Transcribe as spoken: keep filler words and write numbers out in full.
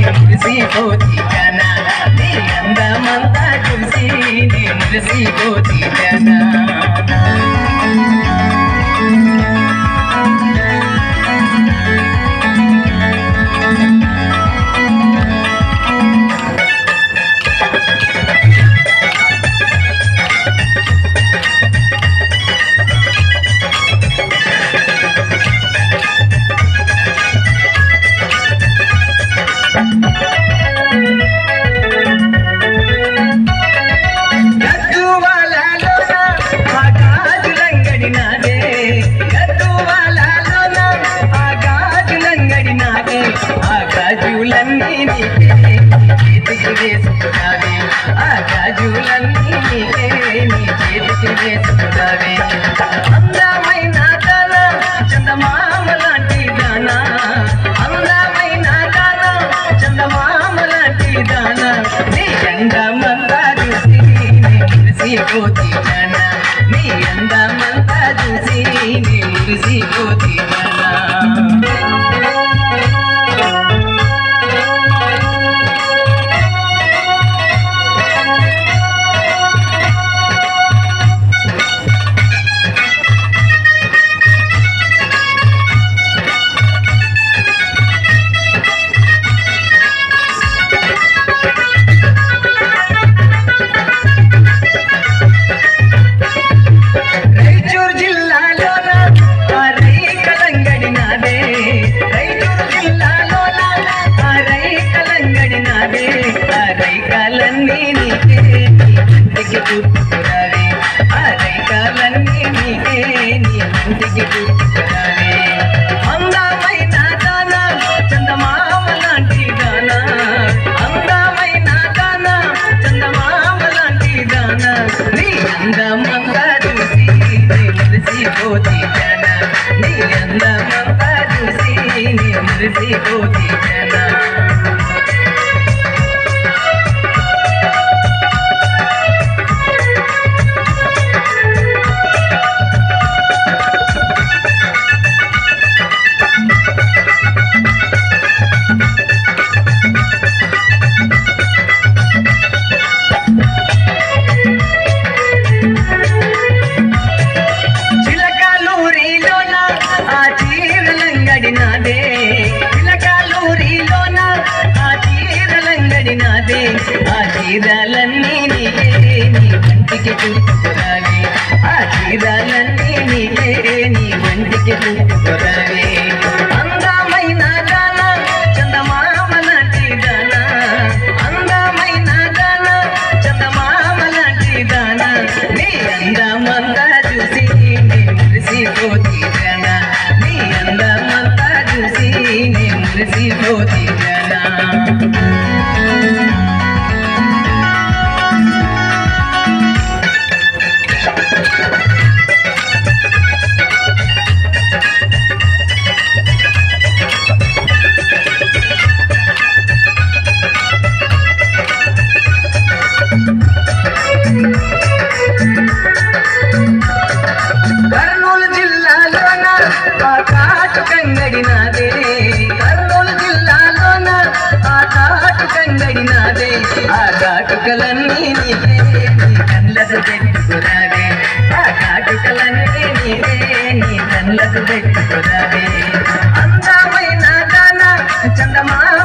మురిసిపోతి జన నీ అందమంతా చూసి నీ మురిసిపోతి జన గాజులన్నీ నీకే చేతికి వేసుకున్నావే ఆ గాజులన్నీ నీకే నీ చేతికి వేసుకున్నావే అందమైన దాన చందమామ లాంటి దాన అందమైన దాన చందమామ లాంటి దాన నీ అందమంతా చూసి నీ మురిసిపోతి జన నీ అందమంతా చూసి నీ మురిసిపోతి జన రైకాలన్నీ నీకే నీ ఇంటికి చూపుకురావే ఆ రైకాలన్నీ నీకే నీ ఇంటికి చూపుకురావే అందమైన దాన చందమామ లాంటి దాన అందమైన దాన చందమామ లాంటి దాన నీ అందమంతా చూసి నీ మురిసిపోతి జన నీ అందమంతా చూసి నీ మురిసిపోతి జన నాదే ఆ చీరాలన్నీ నీకే నీ వంటికి చూపుకురావే ఆ చీరాలన్నీ నీకే నీ వంటికి చూపుకురావే అందమైన దాన చందమామ లాంటి దాన అందమైన దాన చందమామ లాంటి దాన నీ అందమంతా చూసి నీ మురిసిపోతి జన నీ అందమంతా చూసి నీ మురిసిపోతి జన కర్నూలు జిల్లాలోన ఆ కాటు కంగడి నాదే కర్నూలు జిల్లాలోన ఆ కాటు కంగడి నాదే ఆ కాటుకలన్నీ నీకే నీ కళ్ళకు పెట్టుకురావే ఆ కాటుకలన్నీ నీకే నీ కళ్ళకు పెట్టుకురావే అందమైన దాన చందమా